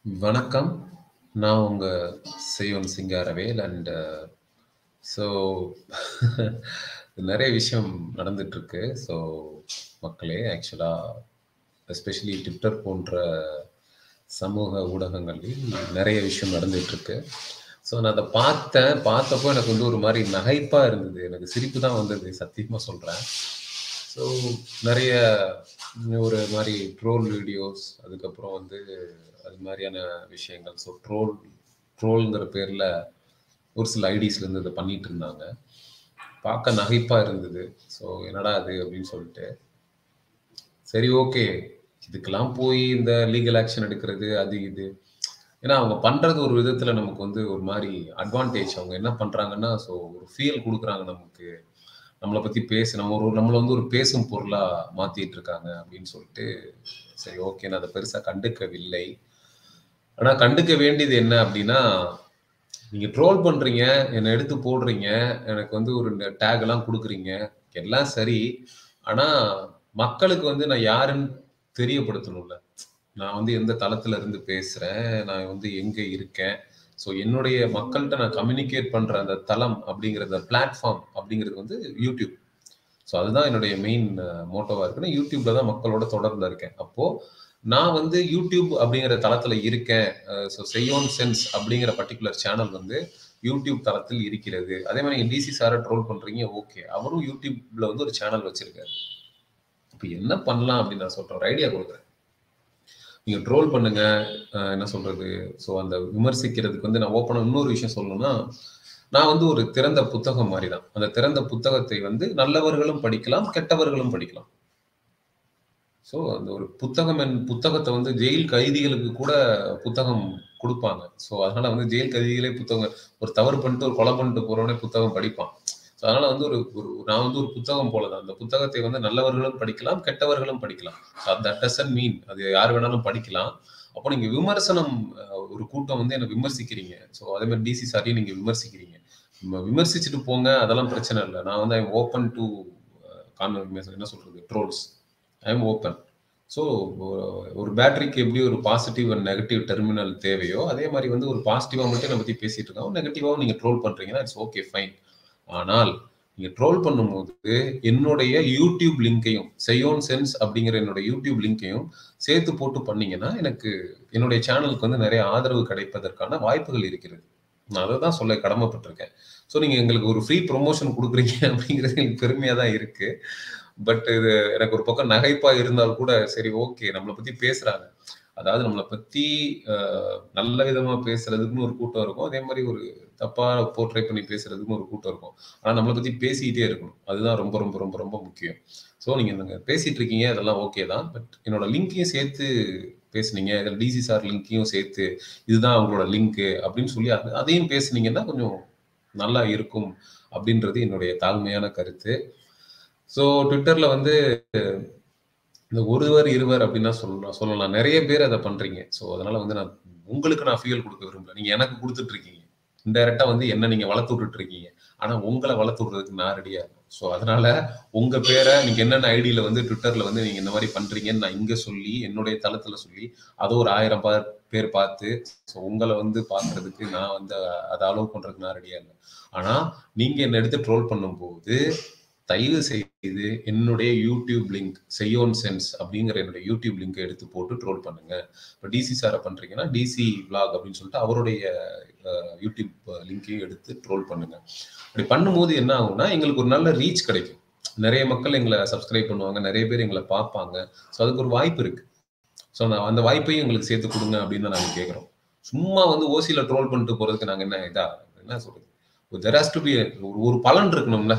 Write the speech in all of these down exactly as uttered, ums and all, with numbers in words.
வணக்கம். நான் உங்க செயோன் சிங்காரவேல் அண்ட் ஸோ நெறைய விஷயம் நடந்துட்டுருக்கு. ஸோ மக்களே ஆக்சுவலா எஸ்பெஷலி ட்விட்டர் போன்ற சமூக ஊடகங்களில் நெறைய விஷயம் நடந்துட்டுருக்கு. ஸோ நான் அத பார்த்தேன். பார்த்தப்போ எனக்கு வந்து ஒரு மாரி நகைப்பா இருந்தது. எனக்கு சிரிப்பு தான் வந்தது. சத்தியமா சொல்றேன். ஸோ நெறைய ஒரு மாரி ட்ரோல் வீடியோஸ் அதுக்கப்புறம் வந்து அது மாரியான விஷயங்கள். ஸோ ட்ரோல் ட்ரோல்ங்கிற பேர்ல ஒரு சில ஐடிஸ்லேருந்து இத பண்ணிட்டு இருந்தாங்க. பார்க்க நகைப்பா இருந்தது. ஸோ என்னடா இது அப்படின்னு சொல்லிட்டு. சரி ஓகே. இதுக்கெல்லாம் போய் இந்த லீகல் ஆக்ஷன் எடுக்கிறது அது இது. ஏன்னா அவங்க பண்றது ஒரு விதத்துல நமக்கு வந்து ஒரு மாரி அட்வான்டேஜ். அவங்க என்ன பண்றாங்கன்னா, ஸோ ஒரு ஃபீல் குடுக்குறாங்க நமக்கு. நம்மள பத்தி பேசு நம்ம ஒரு நம்மள வந்து ஒரு பேசும் பொருளா மாத்திட்டு இருக்காங்க அப்படின்னு சொல்லிட்டு, சரி ஓகே நான் அத பெருசா கண்டுக்கவில்லை. ஆனா கண்டுக்க வேண்டியது என்ன அப்படின்னா, நீங்க ட்ரோல் பண்றீங்க, என்ன எடுத்து போடுறீங்க, எனக்கு வந்து ஒரு டேக் எல்லாம் குடுக்குறீங்க. எல்லாம் சரி. ஆனா மக்களுக்கு வந்து நான் யாருன்னு தெரியப்படுத்தணும்ல. நான் வந்து எந்த தளத்துல இருந்து பேசுறேன், நான் வந்து எங்க இருக்கேன். ஸோ என்னுடைய மக்கள்ட்ட நான் கம்யூனிகேட் பண்ற அந்த தளம் அப்படிங்கிறது பிளாட்ஃபார்ம் அப்படிங்கிறது வந்து YouTube. ஸோ அதுதான் என்னுடைய மெயின் மோட்டோவா இருக்கு. நான் YouTubeல தான் மக்களோட தொடர்புல இருக்கேன். அப்போ நான் வந்து YouTube அப்படிங்கிற தளத்துல இருக்கேன். அ ஸோ செயோன் சென்ஸ் அப்படிங்கிற பர்ட்டிகுலர் சேனல் வந்து YouTube தளத்தில் இருக்கிறது. அதே மாரி நீங்க டிசி சார ட்ரோல் பண்றீங்க ஓகே. அவரும் YouTubeல வந்து ஒரு சேனல் வச்சிருக்காரு. இப்ப என்ன பண்ணலாம் அப்படின்னு நான் சொல்றேன். ஒரு ஐடியா குடுக்குறேன். நீங்க ட்ரோல் பண்ணுங்க. அ என்ன சொல்றது? ஸோ அந்த விமர்சிக்கிறதுக்கு வந்து நான் ஓப்பனா இன்னொரு விஷயம் சொல்லணும்னா, நான் வந்து ஒரு திறந்த புத்தகம் மாரி தான். அந்த திறந்த புத்தகத்தை வந்து நல்லவர்களும் படிக்கலாம், கெட்டவர்களும் படிக்கலாம். ஸோ அந்த ஒரு புத்தகம் என் புத்தகத்த வந்து ஜெயில் கைதிகளுக்கு கூட புத்தகம் குடுப்பாங்க. ஸோ அதனால வந்து ஜெயில் கைதிகளே புத்தகம் ஒரு தவறு பண்ணிட்டு, ஒரு கொலை பண்ணிட்டு போறவனே புத்தகம் படிப்பான். ஸோ அதனால வந்து ஒரு ஒரு நான் வந்து ஒரு புத்தகம் போல தான். அந்த புத்தகத்தை வந்து நல்லவர்களும் படிக்கலாம், கெட்டவர்களும் படிக்கலாம். தட் டசன்ட் மீன் அது யார் வேணாலும் படிக்கலாம். அப்போ நீங்க விமர்சனம் அ ஒரு கூட்டம் வந்து என்ன விமர்சிக்கிறீங்க. ஸோ அதே மாரி டிசி சாரையும் நீங்க விமர்சிக்கிறீங்க. ம விமர்சிச்சுட்டு போங்க. அதெல்லாம் பிரச்சனை இல்ல. நான் வந்து ஐ அம் ஓப்பன் டூ கான் என்ன சொல்றது? Trolls. I am open. So ஒரு பேட்டரிக்கு எப்படி ஒரு பாசிட்டிவ் அண்ட் நெகட்டிவ் டெர்மினல் தேவையோ, அதே மாரி வந்து ஒரு பாசிட்டிவா மட்டும் என்ன பத்தி பேசிட்டு இருக்கோம். நெகட்டிவாவும் நீங்க ட்ரோல் பண்றீங்கன்னா, இட்ஸ் ஓகே ஃபைன். ஆனால் நீங்க ட்ரோல் பண்ணும்போது என்னுடைய YouTube லிங்க்கையும் செயோன் சென்ஸ் அப்படிங்கிற என்னோட YouTube லிங்க்கையும் சேர்த்து போட்டு பண்ணீங்கன்னா, எனக்கு என்னுடைய சேனலுக்கு வந்து நெறைய ஆதரவு கிடைப்பதற்கான வாய்ப்புகள் இருக்கிறது. நான் அத தான் சொல்ல கடமைப்பட்டுருக்கேன். ஸோ நீங்க எங்களுக்கு ஒரு ஃப்ரீ புரமோஷன் குடுக்குறீங்க அப்படிங்கிறது எனக்கு பெருமையா தான் இருக்கு. பட் இது எனக்கு ஒரு பக்கம் நகைப்பா இருந்தால் கூட, சரி ஓகே நம்மள பத்தி பேசுறாங்க. அதாவது நம்மள பத்தி அ நல்ல விதமா பேசுறதுக்குன்னு ஒரு கூட்டம் இருக்கும். அதே மாரி ஒரு தப்பா போர்ட்ரை பண்ணி பேசுறதுக்குன்னு ஒரு கூட்டம் இருக்கும். ஆனா நம்மள பத்தி பேசிக்கிட்டே இருக்கணும். அதுதான் ரொம்ப ரொம்ப ரொம்ப ரொம்ப முக்கியம். ஸோ நீங்க நீங்க பேசிட்டு இருக்கீங்க அதெல்லாம் ஓகே தான். பட் என்னோட லிங்க்கையும் சேர்த்து பேசுனீங்க. இதுல டிசி சார் லிங்க்கையும் சேர்த்து, இதுதான் அவங்களோட லிங்க்கு அப்படின்னு சொல்லி அத அதையும் பேசுனீங்கன்னா கொஞ்சம் நல்லா இருக்கும். அப்படின்றது என்னுடைய தாழ்மையான கருத்து. ஸோ ட்விட்டர்ல வந்து இந்த ஒருவர், இருவர் அப்டின்னா சொல்லலாம் சொல்லலாம். நெறைய பேர் அத பண்றீங்க. ஸோ அதனால வந்து நான் உங்களுக்கு நான் ஃபியல் குடுக்க விரும்பல. நீங்க எனக்கு குடுத்துட்டு இருக்கீங்க. இன்டைரக்ட்டா வந்து என்ன நீங்க வளர்த்து விட்டுட்டு இருக்கீங்க. ஆனா உங்கள வளர்த்து விடுறதுக்கு நான் ரெடியா இருக்கேன். ஸோ அதனால உங்க பேர நீங்க என்னென்ன ஐடில வந்து ட்விட்டர்ல வந்து நீங்க இந்த மாரி பண்றீங்கன்னு நான் இங்க சொல்லி, என்னுடைய தளத்துல சொல்லி, அத ஒரு ஆயிரம் பா பேர் பார்த்து, ஸோ உங்கள வந்து பார்க்கறதுக்கு நான் வந்து அத அலோவ் பண்றதுக்கு நான் ரெடியா இல்ல. ஆனா நீங்க என்ன எடுத்து ட்ரோல் பண்ணும்போது, தயவு செய்து என்னுடைய YouTube லிங்க் செயோன் சென்ஸ் அப்படிங்கிற என்னுடைய YouTube லிங்க் எடுத்து போட்டு ட்ரோல் பண்ணுங்க. இப்ப டிசி சார பண்றீங்கன்னா, டிசி விளாக் அப்படின்னு சொல்லிட்டு அவருடைய அ YouTube லிங்க்கையும் எடுத்து ட்ரோல் பண்ணுங்க. அப்படி பண்ணும்போது என்ன ஆகும்னா, எங்களுக்கு ஒரு நல்ல ரீச் கிடைக்கும். நெறைய மக்கள் எங்கள சப்ஸ்கிரைப் பண்ணுவாங்க. நெறைய பேர் எங்கள பார்ப்பாங்க. ஸோ அதுக்கு ஒரு வாய்ப்பு இருக்கு. ஸோ அந்த அந்த வாய்ப்பையும் எங்களுக்கு சேர்த்து குடுங்க அப்படின்னு தான் நாங்க கேட்கிறோம். சும்மா வந்து ஓசில ட்ரோல் பண்ணிட்டு போறதுக்கு நாங்க என்ன இதா என்ன சொல்றது? தேர் ஹாஸ் டூ பி ஒரு ஒரு பலன் இருக்கணும்ல.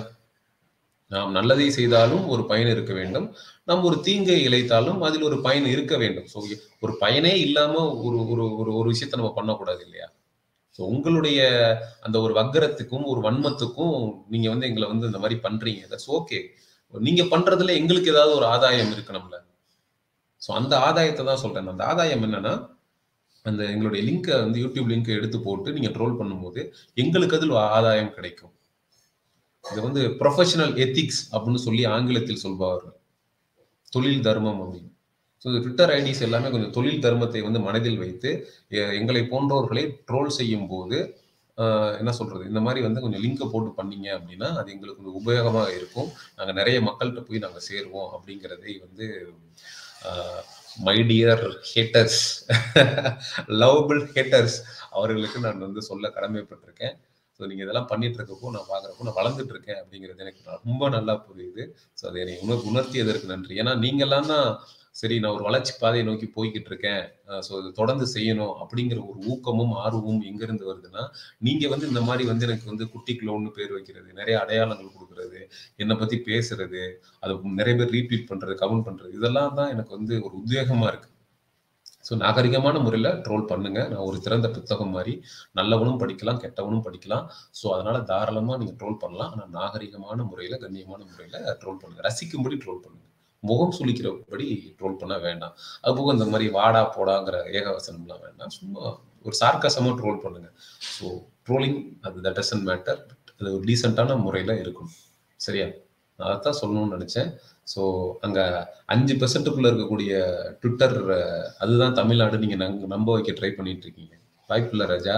நாம் நல்லதை செய்தாலும் ஒரு பயன் இருக்க வேண்டும். நாம் ஒரு தீங்கை இழைத்தாலும் அதில் ஒரு பயன் இருக்க வேண்டும். ஸோ ஒரு பயனே இல்லாம ஒரு ஒரு ஒரு ஒரு விஷயத்த நம்ம பண்ணக்கூடாது இல்லையா? ஸோ உங்களுடைய அந்த ஒரு வக்கரத்துக்கும், ஒரு வன்மத்துக்கும் நீங்க வந்து எங்கள வந்து இந்த மாரி பண்றீங்க. That's okay. நீங்க பண்றதுல எங்களுக்கு ஏதாவது ஒரு ஆதாயம் இருக்கணும்ல. ஸோ அந்த ஆதாயத்த தான் சொல்றேன். அந்த ஆதாயம் என்னன்னா, அந்த எங்களுடைய லிங்க்க வந்து YouTube லிங்க்க எடுத்து போட்டு நீங்க ட்ரோல் பண்ணும்போது, எங்களுக்கு அதில் ஆதாயம் கிடைக்கும். இது வந்து புரொஃபஷனல் எத்திக்ஸ் அப்படின்னு சொல்லி ஆங்கிலத்தில் சொல்வார்கள். தொழில் தர்மம் அப்படின்னு. ஸோ ட்விட்டர் ஐடிஸ் எல்லாமே கொஞ்சம் தொழில் தர்மத்தை வந்து மனதில் வைத்து எங்களை போன்றவர்களை ட்ரோல் செய்யும் போது என்ன சொல்றது, இந்த மாதிரி வந்து கொஞ்சம் லிங்கை போட்டு பண்ணீங்க அப்படின்னா அது எங்களுக்கு கொஞ்சம் உபயோகமாக இருக்கும். நாங்கள் நிறைய மக்கள்கிட்ட போய் நாங்கள் சேருவோம் அப்படிங்கிறதை வந்து my dear haters, lovable haters அவர்களுக்கு நான் வந்து சொல்ல கடமைப்பட்டிருக்கேன். ஸோ நீங்கள் இதெல்லாம் பண்ணிட்டு இருக்கப்போ நான் பார்க்குறப்போ நான் வளர்ந்துட்டு இருக்கேன் அப்படிங்கிறது எனக்கு ரொம்ப நல்லா புரியுது. ஸோ அதை என்னை உணர் உணர்த்தியதற்கு நன்றி. ஏன்னா நீங்கள்லாம் தான் சரி நான் ஒரு வளர்ச்சி பாதையை நோக்கி போய்கிட்டு இருக்கேன், ஸோ இது தொடர்ந்து செய்யணும் அப்படிங்கிற ஒரு ஊக்கமும் ஆர்வமும் எங்கேருந்து வருதுன்னா, நீங்கள் வந்து இந்த மாதிரி வந்து எனக்கு வந்து குட்டி க்ளோன்னு பேர் வைக்கிறது, நிறைய அடையாளங்கள் கொடுக்குறது, என்னை பற்றி பேசுறது, அதை நிறைய பேர் ரீட்வீட் பண்ணுறது, கமெண்ட் பண்ணுறது, இதெல்லாம் தான் எனக்கு வந்து ஒரு உத்வேகமாக இருக்குது. ஸோ நாகரிகமான முறையில் ட்ரோல் பண்ணுங்க. நான் ஒரு திறந்த புத்தகம் மாதிரி நல்லவனும் படிக்கலாம், கெட்டவனும் படிக்கலாம். ஸோ அதனால தாராளமாக நீங்கள் ட்ரோல் பண்ணலாம். ஆனால் நாகரிகமான முறையில், கண்ணியமான முறையில் ட்ரோல் பண்ணுங்க. ரசிக்கும்படி ட்ரோல் பண்ணுங்க. முகம் சுளிக்கிறபடி ட்ரோல் பண்ண வேண்டாம். அதுபோக இந்த மாதிரி வாடா போடாங்கிற ஏகவசனம்லாம் வேண்டாம். சும்மா ஒரு சார்காசமாக ட்ரோல் பண்ணுங்க. ஸோ ட்ரோலிங் அது தட் டசன்ட் மேட்டர். அது ஒரு டீசெண்டான முறையில் இருக்கணும். சரியா? நான் அதைத்தான் சொல்லணும்னு நினைச்சேன். ஸோ அங்க அஞ்சு பெர்சென்ட்டுக்குள்ள இருக்கக்கூடிய ட்விட்டர் அதுதான் தமிழ்நாடு நீங்க நம்ப வைக்க ட்ரை பண்ணிட்டு இருக்கீங்க. வாய்ப்பில்லை ராஜா.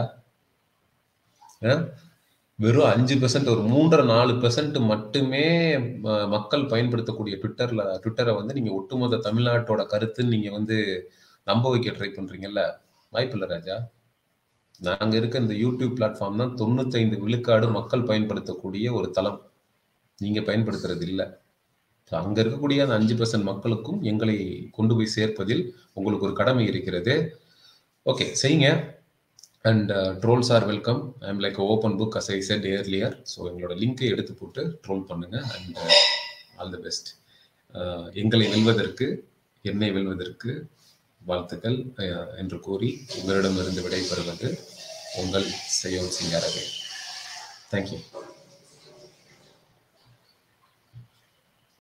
வெறும் அஞ்சு பெர்சென்ட் ஒரு மூன்றரை நாலு பெர்சென்ட் மட்டுமே மக்கள் பயன்படுத்தக்கூடிய ட்விட்டர்ல ட்விட்டரை வந்து நீங்க ஒட்டுமொத்த தமிழ்நாட்டோட கருத்துன்னு நீங்க வந்து நம்ப வைக்க ட்ரை பண்றீங்கல்ல, வாய்ப்பில்லை ராஜா. நாங்க இருக்க இந்த யூடியூப் பிளாட்ஃபார்ம் தான் தொண்ணூத்தி ஐந்து விழுக்காடு மக்கள் பயன்படுத்தக்கூடிய ஒரு தளம். நீங்க பயன்படுத்துறது இல்லை. அங்க இருக்கக்கூடிய அந்த அஞ்சு பெர்சென்ட் மக்களுக்கும் எங்களை கொண்டு போய் சேர்ப்பதில் உங்களுக்கு ஒரு கடமை இருக்கிறது. ஓகே, செய்யுங்க. And trolls are welcome. I am like open book as I said earlier. So எங்களோட லிங்கை எடுத்து போட்டு ட்ரோல் பண்ணுங்க. And all the best. எங்களை வெல்வதற்கு, என்னை வெல்வதற்கு வாழ்த்துக்கள் என்று கூறி உங்களிடமிருந்து விடைபெறுவது உங்கள் செயோன் சிங்காரவே. தேங்க்யூ.